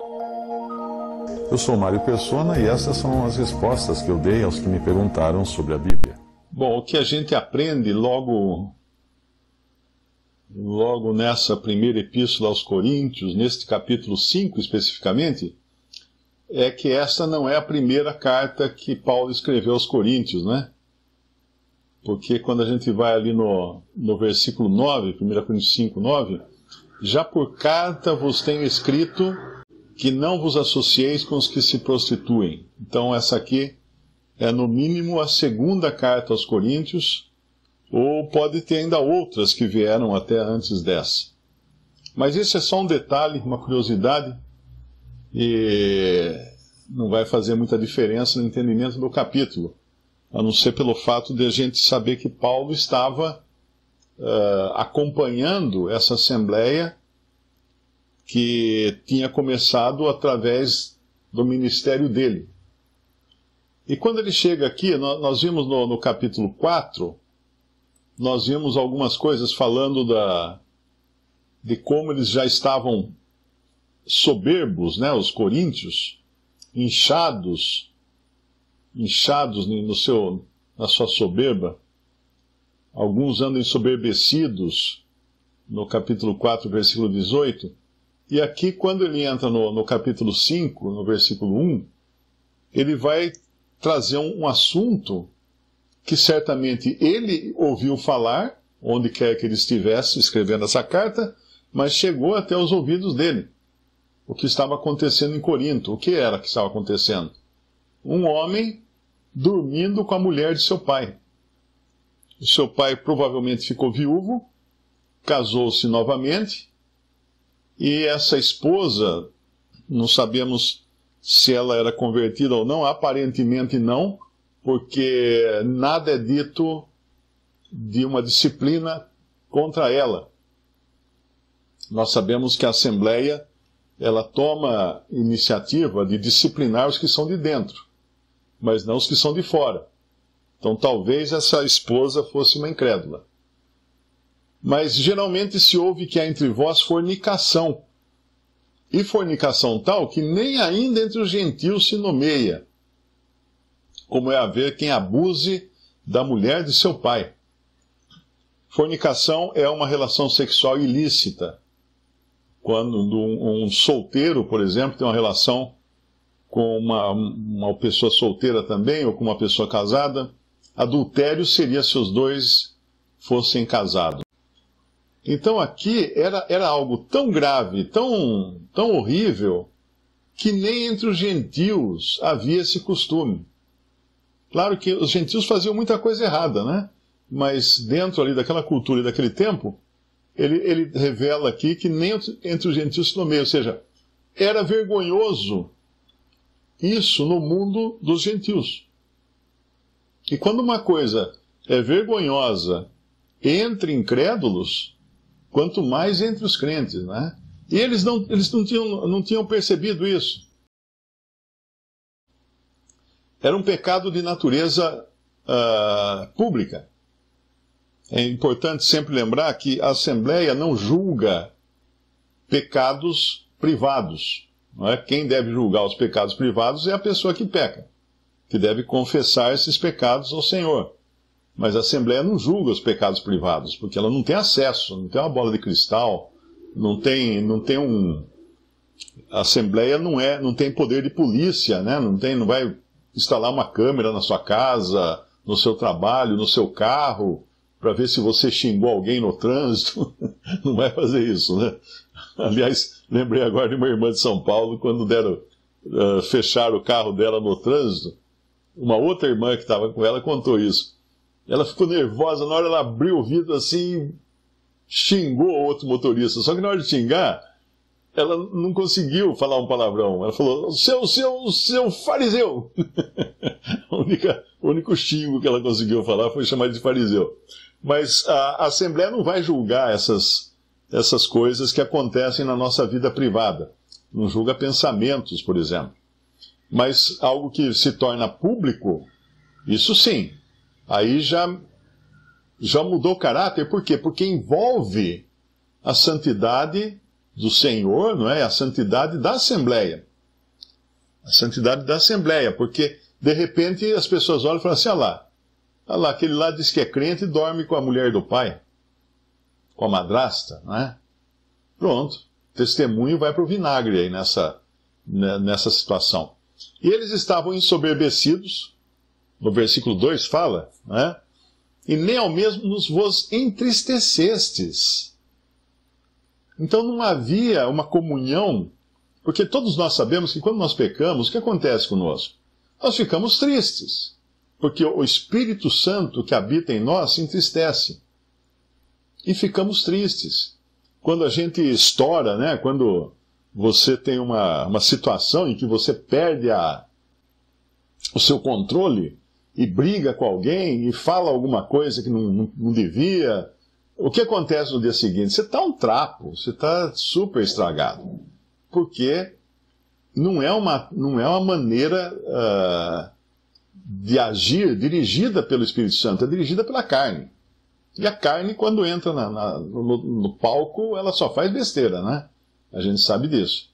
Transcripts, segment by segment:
Eu sou Mário Persona e essas são as respostas que eu dei aos que me perguntaram sobre a Bíblia. Bom, o que a gente aprende logo nessa primeira epístola aos Coríntios, neste capítulo 5 especificamente, é que essa não é a primeira carta que Paulo escreveu aos Coríntios, né? Porque quando a gente vai ali no versículo 9, 1 Coríntios 5, 9, já por carta vos tenho escrito que não vos associeis com os que se prostituem. Então essa aqui é no mínimo a segunda carta aos Coríntios, ou pode ter ainda outras que vieram até antes dessa. Mas isso é só um detalhe, uma curiosidade, e não vai fazer muita diferença no entendimento do capítulo, a não ser pelo fato de a gente saber que Paulo estava acompanhando essa assembleia que tinha começado através do ministério dele. E quando ele chega aqui, nós vimos no capítulo 4, nós vimos algumas coisas falando de como eles já estavam soberbos, né, os coríntios, inchados na sua soberba. Alguns andam ensoberbecidos, no capítulo 4, versículo 18. E aqui, quando ele entra no capítulo 5, no versículo 1, ele vai trazer um assunto que certamente ele ouviu falar, onde quer que ele estivesse escrevendo essa carta, mas chegou até os ouvidos dele. O que estava acontecendo em Corinto. O que era que estava acontecendo? Um homem dormindo com a mulher de seu pai. O seu pai provavelmente ficou viúvo, casou-se novamente, e essa esposa, não sabemos se ela era convertida ou não, aparentemente não, porque nada é dito de uma disciplina contra ela. Nós sabemos que a Assembleia, ela toma iniciativa de disciplinar os que são de dentro, mas não os que são de fora. Então talvez essa esposa fosse uma incrédula. Mas geralmente se ouve que há entre vós fornicação. E fornicação tal que nem ainda entre os gentios se nomeia, como é haver quem abuse da mulher de seu pai. Fornicação é uma relação sexual ilícita. Quando um solteiro, por exemplo, tem uma relação com uma pessoa solteira também, ou com uma pessoa casada, adultério seria se os dois fossem casados. Então aqui era algo tão grave, tão horrível, que nem entre os gentios havia esse costume. Claro que os gentios faziam muita coisa errada, né? Mas dentro ali daquela cultura e daquele tempo, ele revela aqui que nem entre os gentios se nomeia, ou seja, era vergonhoso isso no mundo dos gentios. E quando uma coisa é vergonhosa entre incrédulos, quanto mais entre os crentes, né? E eles não tinham percebido isso. Era um pecado de natureza pública. É importante sempre lembrar que a Assembleia não julga pecados privados. Não é? Quem deve julgar os pecados privados é a pessoa que peca, que deve confessar esses pecados ao Senhor. Mas a Assembleia não julga os pecados privados, porque ela não tem acesso, não tem uma bola de cristal, a Assembleia não tem poder de polícia, né? Não vai instalar uma câmera na sua casa, no seu trabalho, no seu carro, para ver se você xingou alguém no trânsito. Não vai fazer isso, né? Aliás, lembrei agora de uma irmã de São Paulo, quando fecharam o carro dela no trânsito, uma outra irmã que estava com ela contou isso. Ela ficou nervosa, na hora ela abriu o vidro assim, xingou o outro motorista. Só que na hora de xingar, ela não conseguiu falar um palavrão. Ela falou, seu fariseu! O único xingo que ela conseguiu falar foi chamar de fariseu. Mas a Assembleia não vai julgar essas coisas que acontecem na nossa vida privada. Não julga pensamentos, por exemplo. Mas algo que se torna público, isso sim. Aí já mudou o caráter. Por quê? Porque envolve a santidade do Senhor, não é? A santidade da Assembleia. A santidade da Assembleia, porque de repente as pessoas olham e falam assim, olha lá, aquele lá diz que é crente e dorme com a mulher do pai, com a madrasta, não é? Pronto, testemunho vai para o vinagre aí nessa situação. E eles estavam ensoberbecidos, no versículo 2 fala, né? E nem ao mesmo vos entristecestes. Então não havia uma comunhão, porque todos nós sabemos que quando nós pecamos, o que acontece conosco? Nós ficamos tristes, porque o Espírito Santo que habita em nós se entristece. E ficamos tristes. Quando a gente estoura, né? Quando você tem uma situação em que você perde o seu controle e briga com alguém e fala alguma coisa que não devia, o que acontece no dia seguinte? Você está um trapo, você está super estragado. Porque não é uma maneira de agir dirigida pelo Espírito Santo, é dirigida pela carne. E a carne, quando entra no palco, ela só faz besteira, né? A gente sabe disso.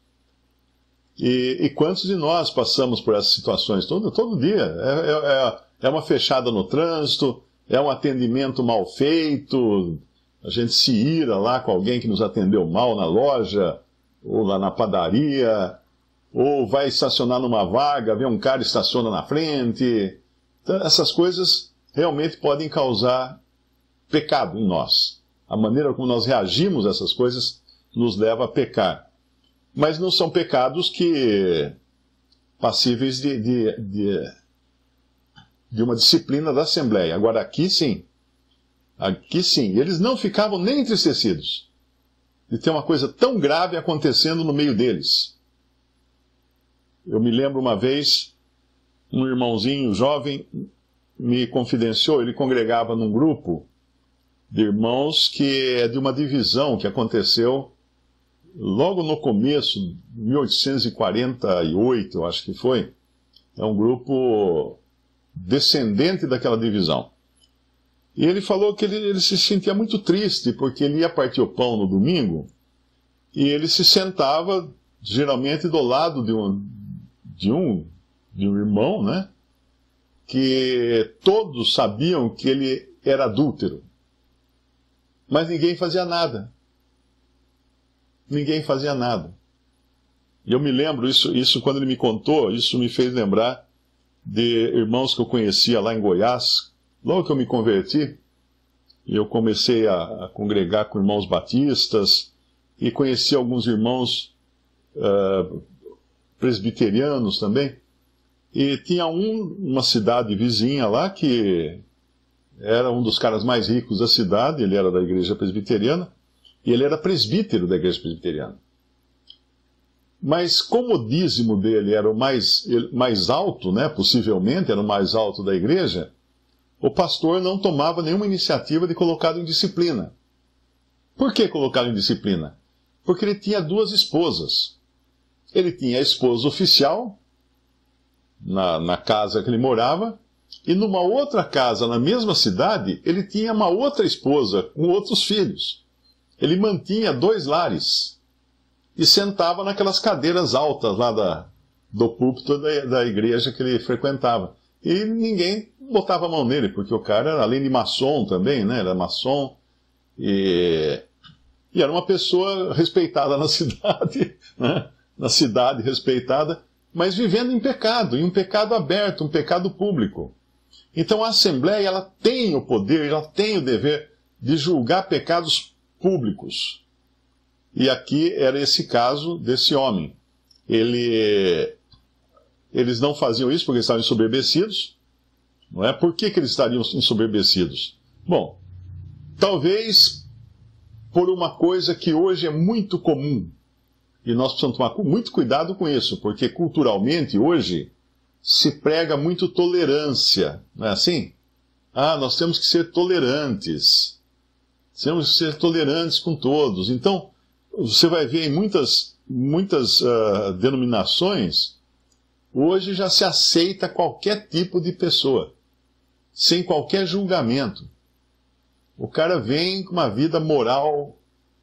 E quantos de nós passamos por essas situações todo dia? É uma fechada no trânsito, é um atendimento mal feito, a gente se ira lá com alguém que nos atendeu mal na loja, ou lá na padaria, ou vai estacionar numa vaga, vê um cara e estaciona na frente. Então, essas coisas realmente podem causar pecado em nós. A maneira como nós reagimos a essas coisas nos leva a pecar. Mas não são pecados passíveis de uma disciplina da Assembleia. Agora, aqui sim. Aqui sim. Eles não ficavam nem entristecidos de ter uma coisa tão grave acontecendo no meio deles. Eu me lembro uma vez, um irmãozinho jovem me confidenciou, ele congregava num grupo de irmãos que é de uma divisão que aconteceu logo no começo, 1848, eu acho que foi. É um grupo descendente daquela divisão. E ele falou que ele se sentia muito triste, porque ele ia partir o pão no domingo, e ele se sentava, geralmente, do lado de um irmão, né? Que todos sabiam que ele era adúltero. Mas ninguém fazia nada. Ninguém fazia nada. E eu me lembro, isso quando ele me contou, isso me fez lembrar de irmãos que eu conhecia lá em Goiás. Logo que eu me converti, eu comecei a congregar com irmãos batistas e conheci alguns irmãos presbiterianos também. E tinha uma cidade vizinha lá que era um dos caras mais ricos da cidade, ele era da igreja presbiteriana, e ele era presbítero da igreja presbiteriana. Mas como o dízimo dele era o mais alto, né, possivelmente era o mais alto da igreja, o pastor não tomava nenhuma iniciativa de colocá-lo em disciplina. Por que colocá-lo em disciplina? Porque ele tinha 2 esposas. Ele tinha a esposa oficial, na casa que ele morava, e numa outra casa, na mesma cidade, ele tinha uma outra esposa com outros filhos. Ele mantinha 2 lares e sentava naquelas cadeiras altas lá do púlpito da igreja que ele frequentava. E ninguém botava a mão nele, porque o cara, além de maçom também, né, era maçom, e era uma pessoa respeitada na cidade, né, na cidade respeitada, mas vivendo em pecado, e um pecado aberto, um pecado público. Então a Assembleia, ela tem o poder, ela tem o dever de julgar pecados públicos. E aqui era esse caso desse homem. Eles não faziam isso porque estavam ensoberbecidos, não é? Por que eles estariam ensoberbecidos? Bom, talvez por uma coisa que hoje é muito comum, e nós precisamos tomar muito cuidado com isso, porque culturalmente hoje se prega muito tolerância, não é assim? Nós temos que ser tolerantes. Temos que ser tolerantes com todos. Então, você vai ver em muitas denominações, hoje já se aceita qualquer tipo de pessoa, sem qualquer julgamento. O cara vem com uma vida moral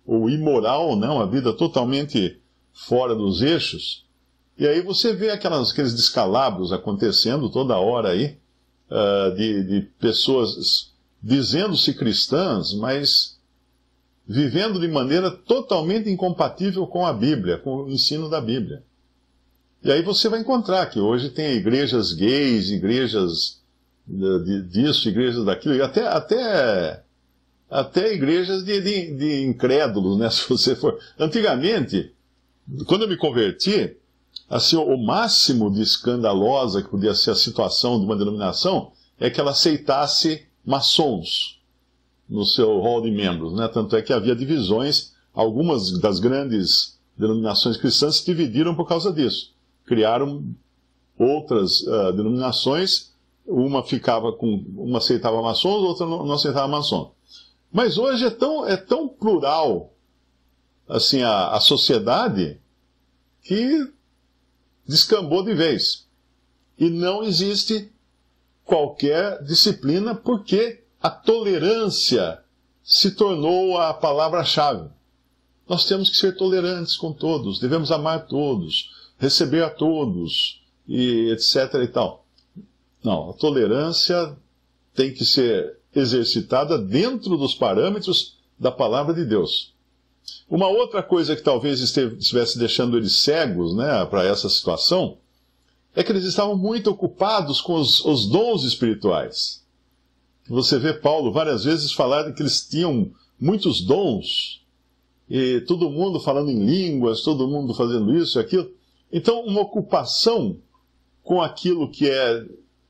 ou imoral, não, uma vida totalmente fora dos eixos. E aí você vê aqueles descalabros acontecendo toda hora aí, de pessoas dizendo-se cristãs, mas vivendo de maneira totalmente incompatível com a Bíblia, com o ensino da Bíblia. E aí você vai encontrar que hoje tem igrejas gays, igrejas disso, igrejas daquilo, até igrejas de incrédulos, né? Se você for. Antigamente, quando eu me converti, assim, o máximo de escandalosa que podia ser a situação de uma denominação é que ela aceitasse maçons no seu rol de membros, né? Tanto é que havia divisões, algumas das grandes denominações cristãs se dividiram por causa disso. Criaram outras denominações, uma aceitava maçons, outra não aceitava maçons. Mas hoje é tão plural assim, a sociedade que descambou de vez. E não existe qualquer disciplina porque a tolerância se tornou a palavra-chave. Nós temos que ser tolerantes com todos, devemos amar todos, receber a todos, e etc. e tal. Não, a tolerância tem que ser exercitada dentro dos parâmetros da palavra de Deus. Uma outra coisa que talvez estivesse deixando eles cegos, né, para essa situação, é que eles estavam muito ocupados com os dons espirituais. Você vê Paulo várias vezes falar que eles tinham muitos dons, e todo mundo falando em línguas, todo mundo fazendo isso e aquilo. Então, uma ocupação com aquilo que é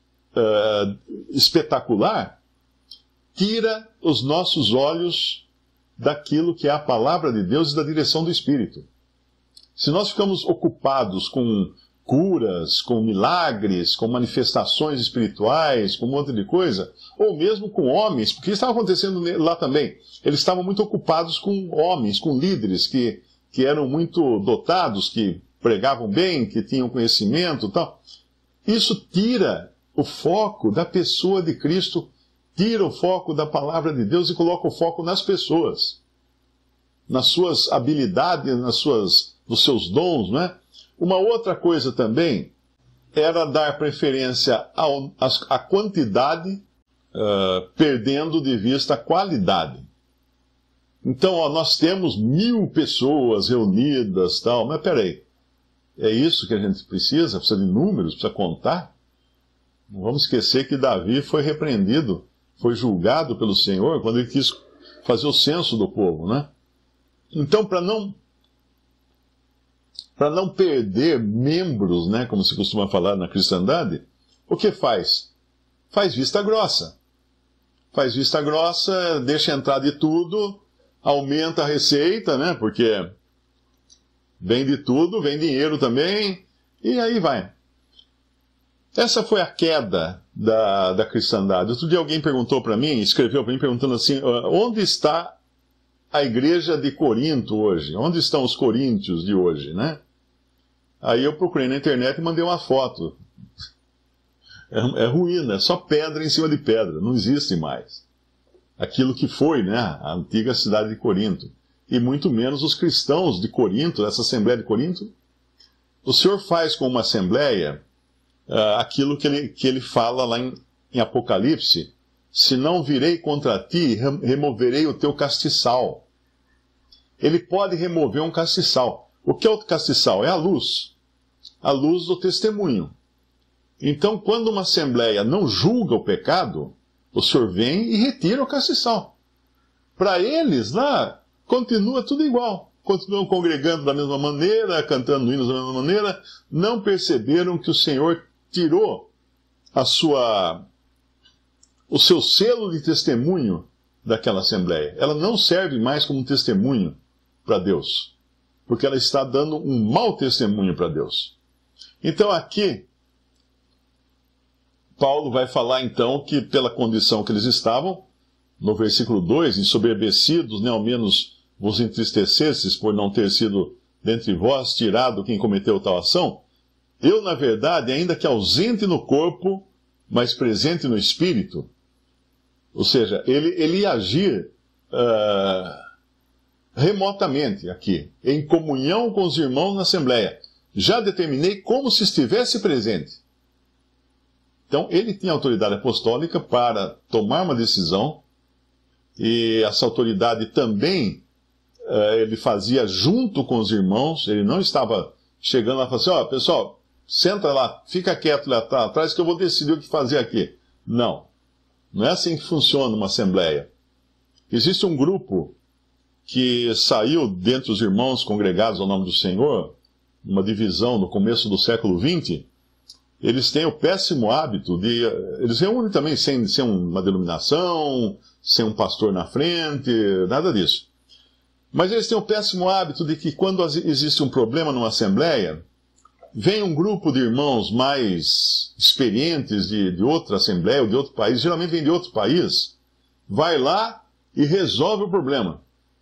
espetacular tira os nossos olhos daquilo que é a palavra de Deus e da direção do Espírito. Se nós ficamos ocupados com curas, com milagres, com manifestações espirituais, com um monte de coisa, ou mesmo com homens, porque isso estava acontecendo lá também. Eles estavam muito ocupados com homens, com líderes que eram muito dotados, que pregavam bem, que tinham conhecimento e tal. Isso tira o foco da pessoa de Cristo, tira o foco da palavra de Deus e coloca o foco nas pessoas, nas suas habilidades, nos seus dons, não é? Uma outra coisa também era dar preferência à quantidade, perdendo de vista a qualidade. Então, nós temos 1000 pessoas reunidas, tal, mas peraí, é isso que a gente precisa? Precisa de números? Precisa contar? Não vamos esquecer que Davi foi repreendido, foi julgado pelo Senhor quando ele quis fazer o censo do povo, né? Então, para não perder membros, né, como se costuma falar na cristandade, o que faz? Faz vista grossa. Faz vista grossa, deixa entrar de tudo, aumenta a receita, né, porque vem de tudo, vem dinheiro também, e aí vai. Essa foi a queda da cristandade. Outro dia alguém perguntou para mim, escreveu para mim perguntando assim, onde está a igreja de Corinto hoje? Onde estão os coríntios de hoje, né? Aí eu procurei na internet e mandei uma foto. É ruína, é só pedra em cima de pedra, não existe mais. Aquilo que foi, né, a antiga cidade de Corinto. E muito menos os cristãos de Corinto, essa Assembleia de Corinto. O Senhor faz com uma Assembleia aquilo que ele fala lá em Apocalipse: se não virei contra ti, removerei o teu castiçal. Ele pode remover um castiçal. O que é o castiçal? É a luz do testemunho. Então, quando uma Assembleia não julga o pecado, o Senhor vem e retira o castiçal. Para eles, lá, continua tudo igual. Continuam congregando da mesma maneira, cantando hinos da mesma maneira. Não perceberam que o Senhor tirou o seu selo de testemunho daquela Assembleia. Ela não serve mais como testemunho para Deus, porque ela está dando um mau testemunho para Deus. Então aqui, Paulo vai falar então que pela condição que eles estavam, no versículo 2, ensoberbecidos, nem ao menos vos entristecesses por não ter sido dentre vós tirado quem cometeu tal ação, eu, na verdade, ainda que ausente no corpo, mas presente no espírito. Ou seja, ele ia agir remotamente aqui, em comunhão com os irmãos na Assembleia. Já determinei como se estivesse presente. Então, ele tinha autoridade apostólica para tomar uma decisão, e essa autoridade também ele fazia junto com os irmãos. Ele não estava chegando lá e falando assim: ó, pessoal, senta lá, fica quieto lá atrás que eu vou decidir o que fazer aqui. Não. Não é assim que funciona uma assembleia. Existe um grupo que saiu dentre os irmãos congregados ao nome do Senhor, uma divisão no começo do século XX. Eles têm o péssimo hábito de... Eles reúnem também sem uma denominação, sem um pastor na frente, nada disso. Mas eles têm o péssimo hábito de que quando existe um problema numa assembleia, vem um grupo de irmãos mais experientes de outra assembleia ou de outro país, geralmente vem de outro país, vai lá e resolve o problema.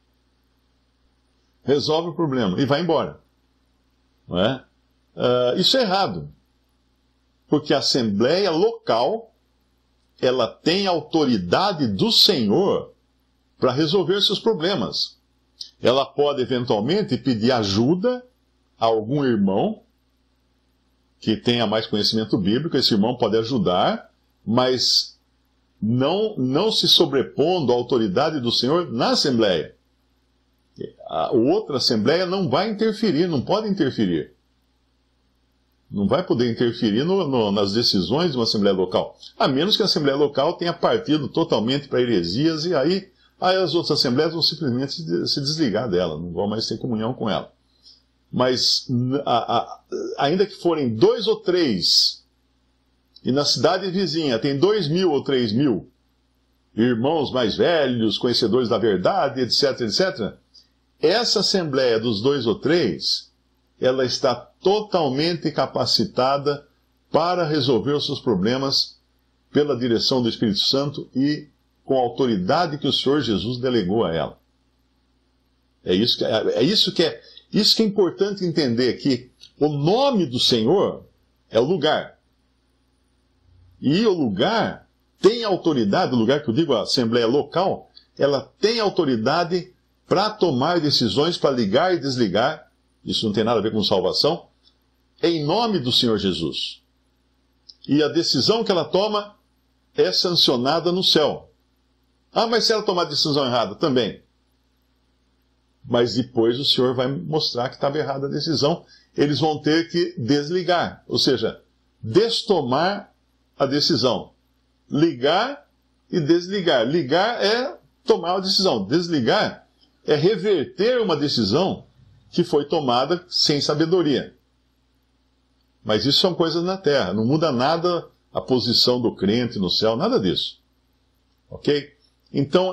Resolve o problema e vai embora. Não é? Isso é errado. Porque a assembleia local, ela tem autoridade do Senhor para resolver seus problemas. Ela pode, eventualmente, pedir ajuda a algum irmão que tenha mais conhecimento bíblico. Esse irmão pode ajudar, mas não se sobrepondo à autoridade do Senhor na assembleia. A outra assembleia não vai interferir, não pode interferir. Não vai poder interferir nas decisões de uma assembleia local. A menos que a assembleia local tenha partido totalmente para heresias, e aí as outras assembleias vão simplesmente se desligar dela, não vão mais ter comunhão com ela. Mas, ainda que forem 2 ou 3, e na cidade vizinha tem 2.000 ou 3.000 irmãos mais velhos, conhecedores da verdade, etc., etc., essa assembleia dos 2 ou 3, ela está totalmente capacitada para resolver os seus problemas pela direção do Espírito Santo e com a autoridade que o Senhor Jesus delegou a ela. Isso que é importante entender, que o nome do Senhor é o lugar. E o lugar tem autoridade, o lugar que eu digo, a assembleia local, ela tem autoridade para tomar decisões, para ligar e desligar. Isso não tem nada a ver com salvação, em nome do Senhor Jesus. E a decisão que ela toma é sancionada no céu. Ah, mas se ela tomar a decisão errada, também. Mas depois o Senhor vai mostrar que estava errada a decisão. Eles vão ter que desligar, ou seja, destomar a decisão. Ligar e desligar. Ligar é tomar a decisão. Desligar é reverter uma decisão que foi tomada sem sabedoria. Mas isso são coisas na terra, não muda nada a posição do crente no céu, nada disso. Ok? Então,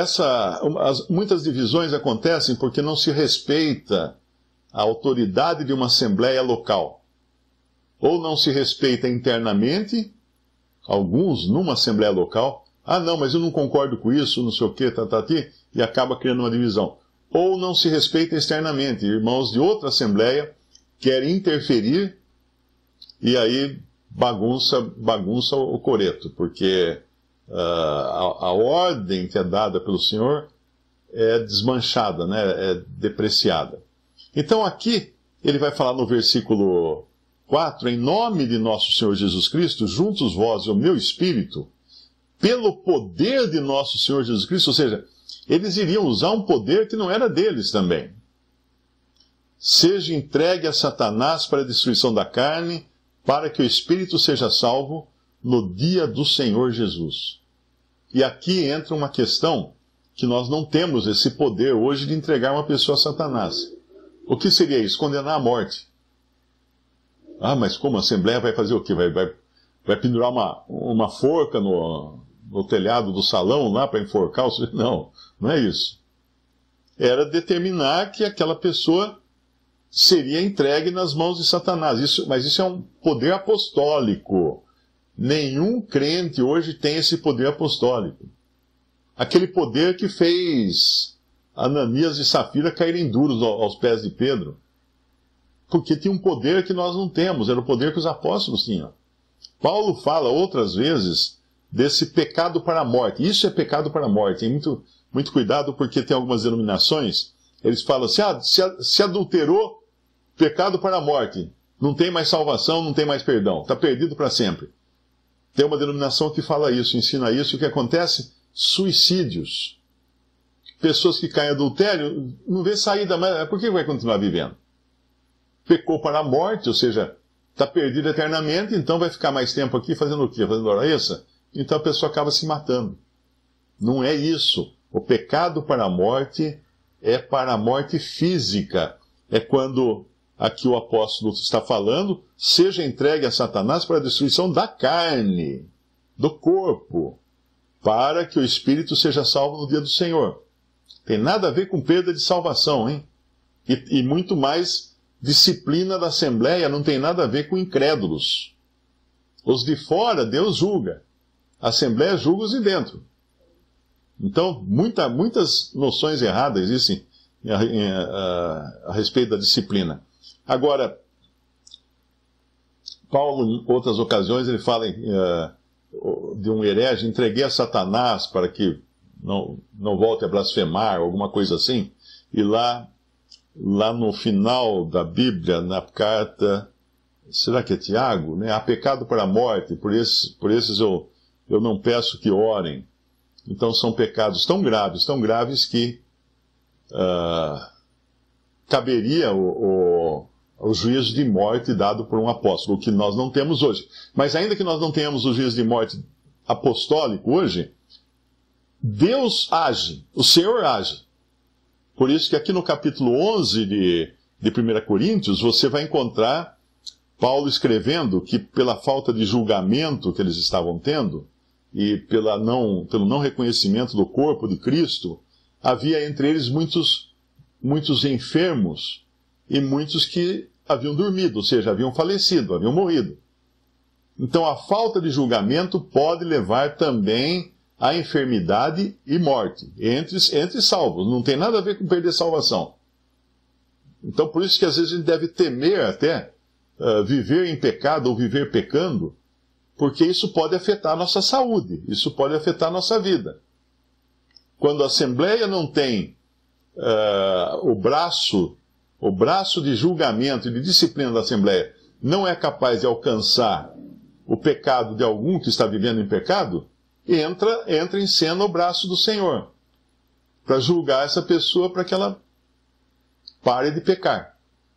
muitas divisões acontecem porque não se respeita a autoridade de uma assembleia local. Ou não se respeita internamente, alguns numa assembleia local, não, mas eu não concordo com isso, não sei o quê, e acaba criando uma divisão. Ou não se respeita externamente. Irmãos de outra assembleia querem interferir e aí bagunça o coreto, porque a ordem que é dada pelo Senhor é desmanchada, né? É depreciada. Então aqui ele vai falar no versículo 4, em nome de nosso Senhor Jesus Cristo, juntos vós e o meu espírito, pelo poder de nosso Senhor Jesus Cristo, ou seja, eles iriam usar um poder que não era deles também. Seja entregue a Satanás para a destruição da carne, para que o espírito seja salvo no dia do Senhor Jesus. E aqui entra uma questão que nós não temos esse poder hoje de entregar uma pessoa a Satanás. O que seria isso? Condenar à morte. Mas como a Assembleia vai fazer o quê? Vai pendurar uma forca no telhado do salão lá para enforcar o sujeito? Não é isso. Era determinar que aquela pessoa seria entregue nas mãos de Satanás. Mas isso é um poder apostólico. Nenhum crente hoje tem esse poder apostólico. Aquele poder que fez Ananias e Safira caírem duros aos pés de Pedro. Porque tinha um poder que nós não temos, era o poder que os apóstolos tinham. Paulo fala outras vezes desse pecado para a morte. Isso é pecado para a morte. Tem muito cuidado, porque tem algumas denominações Eles falam assim, se adulterou, pecado para a morte. Não tem mais salvação, não tem mais perdão. Está perdido para sempre. Tem uma denominação que fala isso, ensina isso. E o que acontece? Suicídios. Pessoas que caem em adultério, não vê saída, mas por que vai continuar vivendo? Pecou para a morte, ou seja, está perdido eternamente, então vai ficar mais tempo aqui fazendo o quê? Fazendo hora extra? Então a pessoa acaba se matando. Não é isso. O pecado para a morte é para a morte física. É quando, aqui o apóstolo está falando, seja entregue a Satanás para a destruição da carne, do corpo, para que o espírito seja salvo no dia do Senhor. Tem nada a ver com perda de salvação, hein? E muito mais disciplina da Assembleia, não tem nada a ver com incrédulos. Os de fora, Deus julga. A Assembleia julga os de dentro. Então, muitas noções erradas existem a respeito da disciplina. Agora, Paulo, em outras ocasiões, ele fala de um herege, entreguei a Satanás para que não volte a blasfemar, alguma coisa assim. E lá no final da Bíblia, na carta, será que é Tiago? Né? Há pecado para a morte, por esses eu não peço que orem. Então são pecados tão graves que caberia o juízo de morte dado por um apóstolo, o que nós não temos hoje. Mas ainda que nós não tenhamos o juízo de morte apostólico hoje, Deus age, o Senhor age. Por isso que aqui no capítulo 11 de 1 Coríntios, você vai encontrar Paulo escrevendo que pela falta de julgamento que eles estavam tendo, e pelo não reconhecimento do corpo de Cristo, havia entre eles muitos enfermos e muitos que haviam dormido, ou seja, haviam falecido, haviam morrido. Então a falta de julgamento pode levar também à enfermidade e morte, entre salvos. Não tem nada a ver com perder salvação. Então por isso que às vezes a gente deve temer até viver em pecado ou viver pecando, porque isso pode afetar a nossa saúde, isso pode afetar a nossa vida. Quando a Assembleia não tem o braço de julgamento e de disciplina da Assembleia, não é capaz de alcançar o pecado de algum que está vivendo em pecado, entra em cena o braço do Senhor, para julgar essa pessoa para que ela pare de pecar.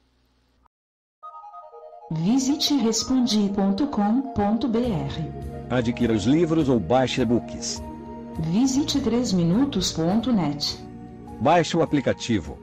Visite respondi.com.br. Adquira os livros ou baixe e-books. Visite 3minutos.net. Baixe o aplicativo